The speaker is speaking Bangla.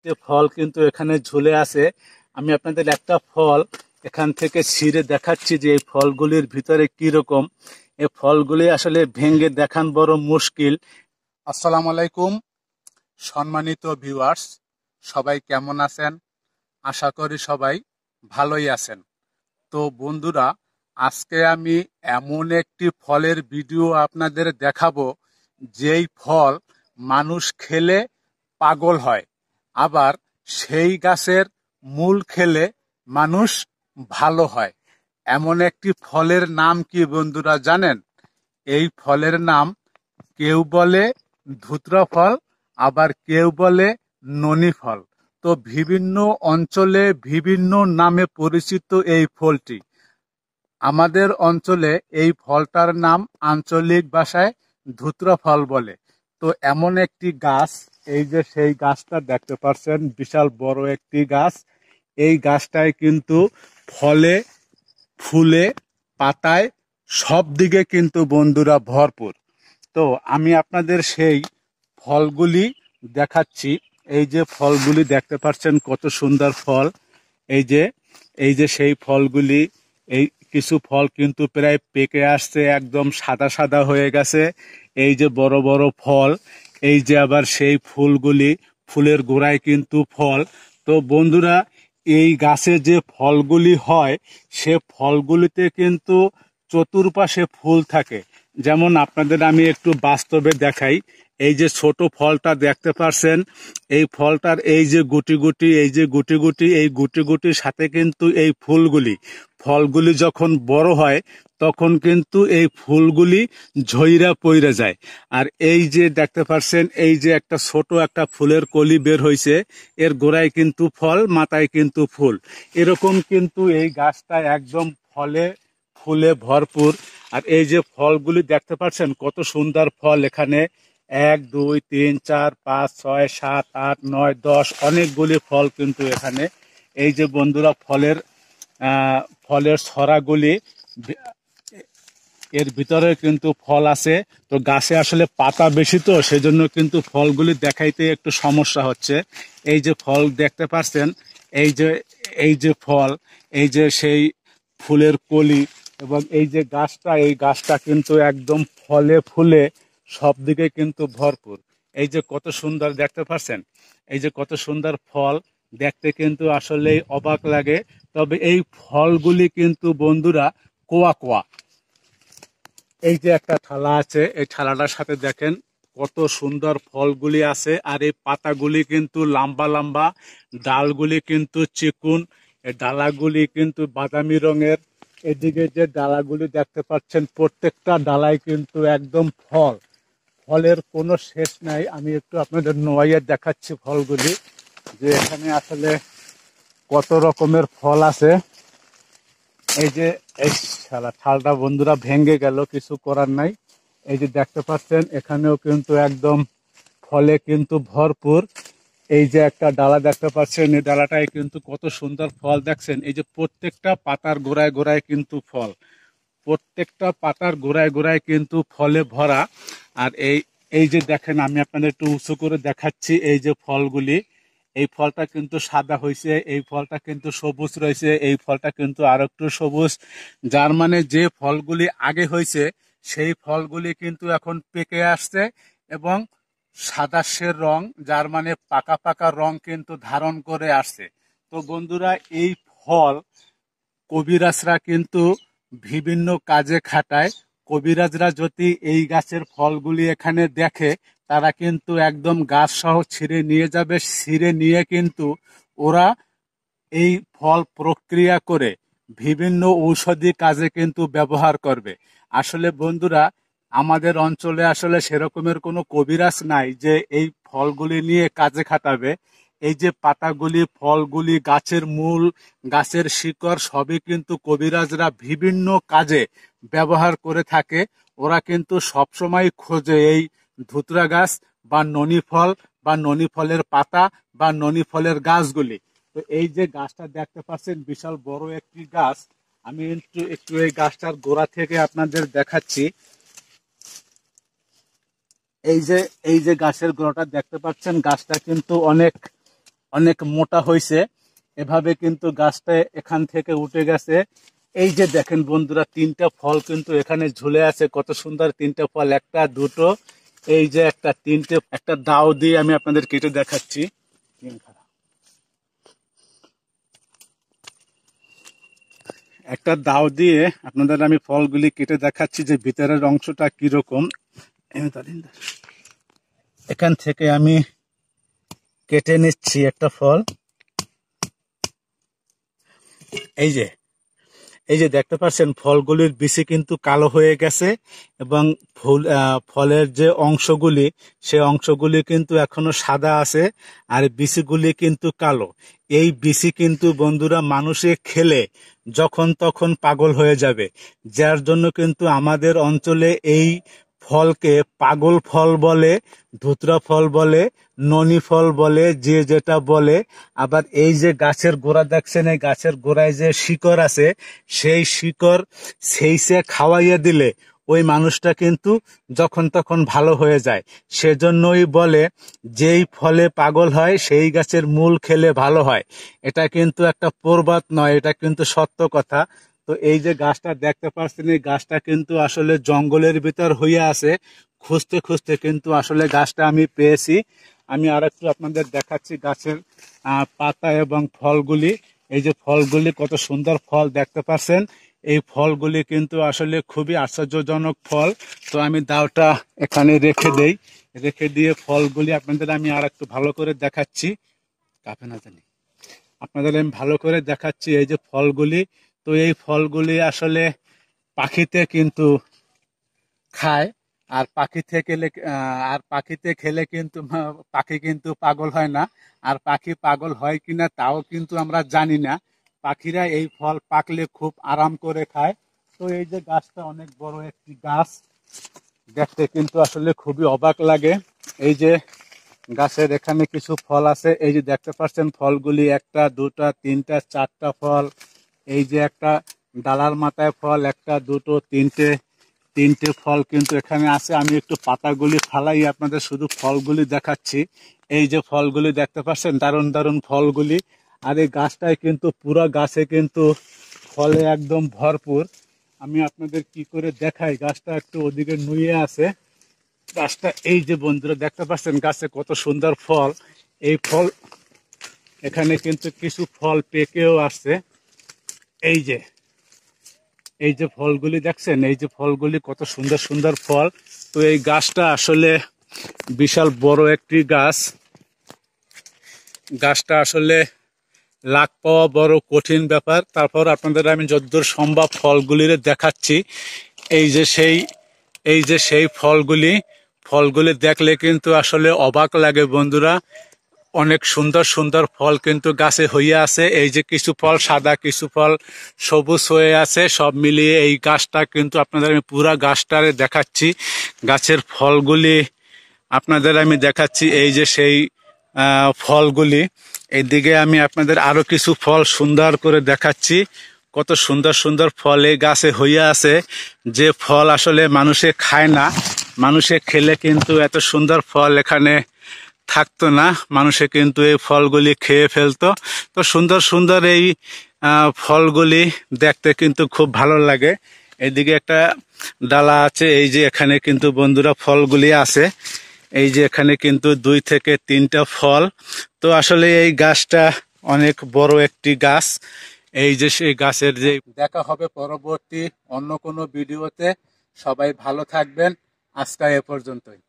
চারটে ফল কিন্তু এখানে ঝুলে আছে। আমি আপনাদের একটা ফল এখান থেকে ছিঁড়ে দেখাচ্ছি যে এই ফলগুলির ভিতরে কি রকম। এই ফলগুলি আসলে ভেঙে দেখান বড় মুশকিল। আসসালামু আলাইকুম সম্মানিত ভিউয়ার্স, সবাই কেমন আছেন? আশা করি সবাই ভালোই আছেন। তো বন্ধুরা, আজকে আমি এমন একটি ফলের ভিডিও আপনাদের দেখাবো যেই ফল মানুষ খেলে পাগল হয়, আবার সেই গাছের মূল খেলে মানুষ ভালো হয়। এমন একটি ফলের নাম কি বন্ধুরা জানেন? এই ফলের নাম কেউ বলে ধুতরা ফল, আবার কেউ বলে ননি ফল। তো বিভিন্ন অঞ্চলে বিভিন্ন নামে পরিচিত এই ফলটি। আমাদের অঞ্চলে এই ফলটার নাম আঞ্চলিক ভাষায় ধুতরা ফল বলে। তো এমন একটি গাছ, এই যে সেই গাছটা দেখতে পাচ্ছেন, বিশাল বড় একটি গাছ। এই গাছটায় কিন্তু ফলে, ফুলে, পাতায় সব দিকে কিন্তু বন্ধুরা ভরপুর। তো আমি আপনাদের সেই ফলগুলি দেখাচ্ছি। এই যে ফলগুলি দেখতে পাচ্ছেন, কত সুন্দর ফল। এই যে সেই ফলগুলি, এই কিছু ফল কিন্তু প্রায় পেকে আসছে, একদম সাদা সাদা হয়ে গেছে। এই যে বড় বড় ফল, এই যে আবার সেই ফুলগুলি, ফুলের গোড়ায় কিন্তু ফল। তো বন্ধুরা, এই গাছে যে ফলগুলি হয় সে ফলগুলিতে কিন্তু চতুর্পাশে ফুল থাকে। যেমন আপনাদের আমি একটু বাস্তবে দেখাই। এই যে ছোট ফলটা দেখতে পাচ্ছেন, এই ফলটার এই যে গুটি গুটি, এই যে গুটি গুটি, এই গুটি গুটির সাথে কিন্তু এই ফলগুলি যখন বড় হয় তখন কিন্তু এই ফুলগুলি ঝইরা পইরা যায়। আর এই যে দেখতে পাচ্ছেন, এই যে একটা ছোট একটা ফুলের কলি বের হয়েছে, এর গোড়ায় কিন্তু ফল, মাথায় কিন্তু ফুল। এরকম কিন্তু এই গাছটা একদম ফলে ফুলে ভরপুর। আর এই যে ফলগুলি দেখতে পাচ্ছেন, কত সুন্দর ফল। এখানে 1 2 3 4 5 6 7 8 9 10 অনেকগুলি ফল কিন্তু এখানে। এই যে বন্ধুরা ফলের ছড়াগুলি, এর ভিতরে কিন্তু ফল আছে। তো গাছে আসলে পাতা বেশি, তো সেজন্য কিন্তু ফলগুলি দেখাইতে একটু সমস্যা হচ্ছে। এই যে ফল দেখতে পাচ্ছেন, এই যে ফল, এই যে সেই ফুলের কলি, এবং এই যে গাছটা, এই গাছটা কিন্তু একদম ফলে ফুলে সব দিকে কিন্তু ভরপুর। এই যে কত সুন্দর দেখতে পাচ্ছেন, এই যে কত সুন্দর ফল, দেখতে কিন্তু আসলেই অবাক লাগে। তবে এই ফলগুলি কিন্তু বন্ধুরা কোয়া কোয়া। এই যে একটা থালা আছে, এই থালাটার সাথে দেখেন কত সুন্দর ফলগুলি আছে। আর এই পাতাগুলি কিন্তু লম্বা লম্বা, ডালগুলি কিন্তু চিকুন, এই ডালাগুলি কিন্তু বাদামি রঙের। এদিকে যে ডালাগুলি দেখতে পাচ্ছেন, প্রত্যেকটা ডালায় কিন্তু একদম ফলের কোনো শেষ নাই। আমি একটু আপনাদের নোয়াইয়ে দেখাচ্ছি ফলগুলি, যে এখানে আসলে কত রকমের ফল আছে। এই যে এই থালটা বন্ধুরা ভেঙে গেল, কিছু করার নাই। এই যে দেখতে পাচ্ছেন, এখানেও কিন্তু একদম ফলে কিন্তু ভরপুর। এই যে একটা ডালা দেখতে পাচ্ছেন, এই ডালাটায় কিন্তু কত সুন্দর ফল দেখছেন। এই যে প্রত্যেকটা পাতার গোড়ায় গোড়ায় কিন্তু ফল, প্রত্যেকটা পাতার গোড়ায় গোড়ায় কিন্তু ফলে ভরা। আর এই যে দেখেন, আমি আপনাদের একটু উঁচু করে দেখাচ্ছি। এই যে ফলগুলি, এই ফলটা কিন্তু সাদা হয়েছে, এই ফলটা কিন্তু সবুজ রয়েছে, এই ফলটা কিন্তু আর একটু সবুজ। যার মানে যে ফলগুলি আগে হয়েছে সেই ফলগুলি কিন্তু এখন পেকে আসছে এবং সাদাসের রং, যার মানে পাকা পাকা রং কিন্তু ধারণ করে আসছে। তো বন্ধুরা, এই ফল কবিরাজরা কিন্তু বিভিন্ন কাজে খাটায়। কবিরাজরা যদি এই গাছের ফলগুলি এখানে দেখে, তারা কিন্তু একদম গাছ সহ ছিঁড়ে নিয়ে যাবে। ছিঁড়ে নিয়ে কিন্তু ওরা এই ফল প্রক্রিয়া করে বিভিন্ন ঔষধি কাজে কিন্তু ব্যবহার করবে। আসলে বন্ধুরা, আমাদের অঞ্চলে আসলে সেরকমের কোনো কবিরাজ নাই যে এই ফলগুলি নিয়ে কাজে খাটাবে। এই যে পাতাগুলি, ফলগুলি, গাছের মূল, গাছের শিকড়, সবই কিন্তু কবিরাজরা বিভিন্ন কাজে ব্যবহার করে থাকে। ওরা কিন্তু সবসময় খোঁজে এই ধুতরা গাছ বা ননি ফল বা ননি ফলের পাতা বা ননি ফলের গাছগুলি। তো এই যে গাছটা দেখতে পাচ্ছেন, বিশাল বড় একটি গাছ। আমি একটু এই গাছটার গোড়া থেকে আপনাদের দেখাচ্ছি। এই যে গাছের গোড়াটা দেখতে পাচ্ছেন, গাছটা কিন্তু অনেক অনেক মোটা হয়েছে। এভাবে কিন্তু গাছটা এখান থেকে উঠে গেছে। এই যে দেখেন বন্ধুরা, 3টা ফল কিন্তু এখানে ঝুলে আছে। কত সুন্দর 3টা ফল, একটা দুটো, এই যে একটা, 3টে। একটা দাও দিয়ে আমি আপনাদের কেটে দেখাচ্ছি। একটা দাও দিয়ে আপনাদের আমি ফলগুলি কেটে দেখাচ্ছি যে ভিতরের অংশটা কিরকম। এখান থেকে আমি কেটে নিচ্ছি একটা ফল। এই যে দেখতে পাচ্ছেন ফলগুলির বিচি কিন্তু কালো হয়ে গেছে এবং ফলের যে অংশগুলি, সে অংশগুলি কিন্তু এখনো সাদা আছে আর বিচিগুলি কিন্তু কালো। এই বিচি কিন্তু বন্ধুরা মানুষে খেলে যখন তখন পাগল হয়ে যাবে, যার জন্য কিন্তু আমাদের অঞ্চলে এই ফলকে পাগল ফল বলে, ধুতরা ফল বলে, ননি ফল বলে, যে যেটা বলে। আবার এই যে গাছের গোড়া দেখছেন, এই গাছের গোড়ায় যে শিকড় আছে, সেই শিকড় সেইসে খাওয়াইয়া দিলে ওই মানুষটা কিন্তু যখন তখন ভালো হয়ে যায়। সেজন্যই বলে যেই ফলে পাগল হয় সেই গাছের মূল খেলে ভালো হয়। এটা কিন্তু একটা প্রবাদ নয়, এটা কিন্তু সত্য কথা। তো এই যে গাছটা দেখতে পাচ্ছেন, এই গাছটা কিন্তু আসলে জঙ্গলের ভিতর হইয়া আছে। খুঁজতে খুঁজতে কিন্তু আসলে গাছটা আমি পেয়েছি। আমি আর একটু আপনাদের দেখাচ্ছি গাছের পাতা এবং ফলগুলি। এই যে ফলগুলি, কত সুন্দর ফল দেখতে পাচ্ছেন। এই ফলগুলি কিন্তু আসলে খুবই আশ্চর্যজনক ফল। তো আমি দাওটা এখানে রেখে দেই, রেখে দিয়ে ফলগুলি আপনাদের আমি আর একটু ভালো করে দেখাচ্ছি। কাঁপে না জানি, আপনাদের আমি ভালো করে দেখাচ্ছি এই যে ফলগুলি। তো এই ফলগুলি আসলে পাখিতে কিন্তু খায়। আর পাখিতে খেলে কিন্তু পাখি কিন্তু পাগল হয় না। আর পাখি পাগল হয় কিনা তাও কিন্তু আমরা জানি না। পাখিরা এই ফল পাকলে খুব আরাম করে খায়। তো এই যে গাছটা অনেক বড় একটি গাছ, দেখতে কিন্তু আসলে খুবই অবাক লাগে। এই যে গাছের এখানে কিছু ফল আছে, এই যে দেখতে পাচ্ছেন ফলগুলি, একটা দুটা তিনটা চারটা ফল। এই যে একটা ডালার মাথায় ফল, একটা দুটো তিনটে ফল কিন্তু এখানে আছে। আমি একটু পাতাগুলি ফালাই আপনাদের শুধু ফলগুলি দেখাচ্ছি। এই যে ফলগুলি দেখতে পাচ্ছেন, দারুণ দারুণ ফলগুলি। আর এই গাছটায় কিন্তু পুরো গাছে কিন্তু ফলে একদম ভরপুর। আমি আপনাদের কি করে দেখাই, গাছটা একটু ওদিকে নুয়ে আছে গাছটা। এই যে বন্ধুরা দেখতে পাচ্ছেন গাছে কত সুন্দর ফল। এই ফল এখানে কিন্তু কিছু ফল পেকেও আসছে। এই যে ফলগুলি দেখছেন, এই যে ফলগুলি কত সুন্দর সুন্দর ফল। তো এই গাছটা আসলে বিশাল বড় একটি গাছ। গাছটা আসলে লাগ পাওয়া বড় কঠিন ব্যাপার। তারপর আপনাদের আমি যতদূর সম্ভব ফলগুলির দেখাচ্ছি। এই যে সেই ফলগুলি দেখলে কিন্তু আসলে অবাক লাগে বন্ধুরা। অনেক সুন্দর সুন্দর ফল কিন্তু গাছে হইয়া আছে। এই যে কিছু ফল সাদা, কিছু ফল সবুজ হয়ে আছে। সব মিলিয়ে এই গাছটা কিন্তু আপনাদের আমি পুরা গাছটারে দেখাচ্ছি। গাছের ফলগুলি আপনাদের আমি দেখাচ্ছি। এই যে সেই ফলগুলি, এইদিকে আমি আপনাদের আরো কিছু ফল সুন্দর করে দেখাচ্ছি। কত সুন্দর সুন্দর ফল এই গাছে হইয়া আছে, যে ফল আসলে মানুষে খায় না। মানুষে খেলে কিন্তু এত সুন্দর ফল এখানে থাকতো না, মানুষে কিন্তু এই ফলগুলি খেয়ে ফেলতো। তো সুন্দর সুন্দর এই ফলগুলি দেখতে কিন্তু খুব ভালো লাগে। এদিকে একটা ডালা আছে, এই যে এখানে কিন্তু বন্ধুরা ফলগুলি আছে। এই যে এখানে কিন্তু 2 থেকে 3টা ফল। তো আসলে এই গাছটা অনেক বড় একটি গাছ। এই যে সেই গাছের যে দেখা হবে পরবর্তী অন্য কোনো ভিডিওতে। সবাই ভালো থাকবেন, আজকে এ পর্যন্তই।